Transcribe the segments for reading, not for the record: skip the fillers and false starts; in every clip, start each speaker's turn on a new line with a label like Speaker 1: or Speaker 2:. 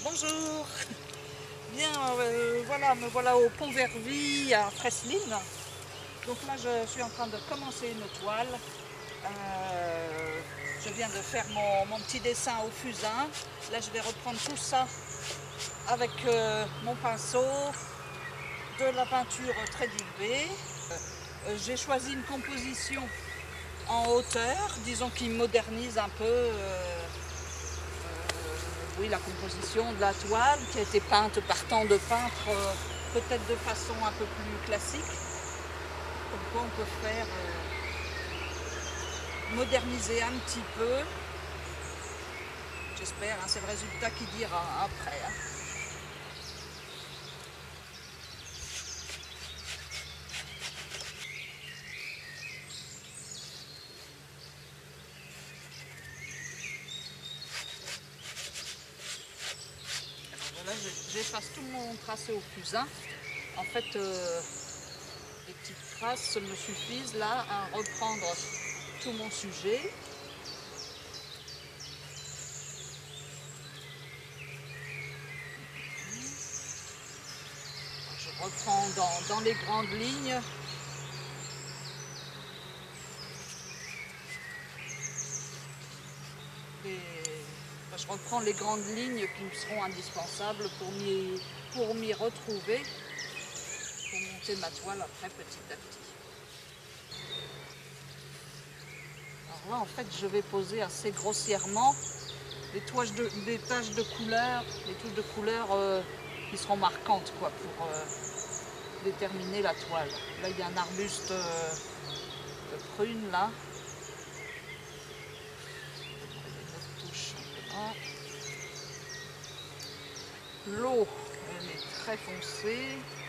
Speaker 1: Bonjour. Bien, voilà, me voilà au Pont-Vervy à Fresline. Donc là, je suis en train de commencer une toile. Je viens de faire mon petit dessin au fusain. Là, je vais reprendre tout ça avec mon pinceau, de la peinture très diluée. J'ai choisi une composition en hauteur, disons qui modernise un peu oui, la composition de la toile qui a été peinte par tant de peintres, peut-être de façon un peu plus classique. Comme quoi on peut faire moderniser un petit peu. J'espère, hein, c'est le résultat qui dira après. Hein. Voilà, j'efface tout mon tracé au fusain. En fait, les petites traces me suffisent là à reprendre tout mon sujet. Je reprends dans les grandes lignes. Je reprends les grandes lignes qui me seront indispensables pour m'y retrouver, pour monter ma toile après petit à petit. Alors là, en fait, je vais poser assez grossièrement des taches de couleur, des touches de couleur qui seront marquantes quoi, pour déterminer la toile. Là, il y a un arbuste de prune là. L'eau, elle est très foncée.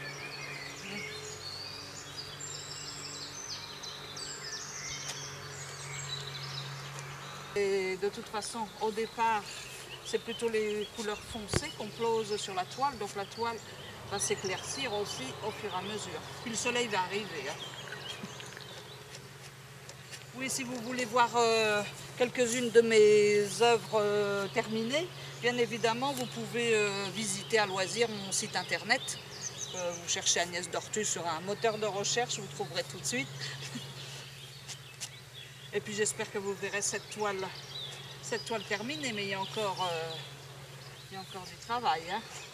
Speaker 1: Et de toute façon, au départ, c'est plutôt les couleurs foncées qu'on pose sur la toile. Donc la toile va s'éclaircir aussi au fur et à mesure. Puis le soleil va arriver. Hein. Oui, si vous voulez voir quelques-unes de mes œuvres terminées, bien évidemment, vous pouvez visiter à loisir mon site internet. Vous cherchez Agnès Dortu sur un moteur de recherche, vous trouverez tout de suite. Et puis j'espère que vous verrez cette toile terminée, mais il y a encore du travail. Hein.